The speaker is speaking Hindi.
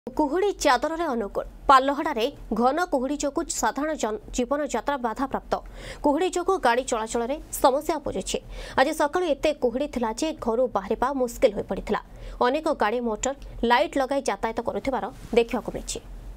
कुहुड़ी चादर अनुकूल पालहड़े घन कुहुड़ी जो साधारण जीवन यात्रा बाधाप्राप्त कुहुड़ी जो गाड़ी चलाचल में समस्या उपजुची। आज सकाळु एते कुहुड़ी थिला जे घर बाहरिबा मुस्किल हो पड़िथिला। अनेक गाड़ी मोटर लाइट लगाई यातायात करुथिबार देखिबाकु मिलिछि।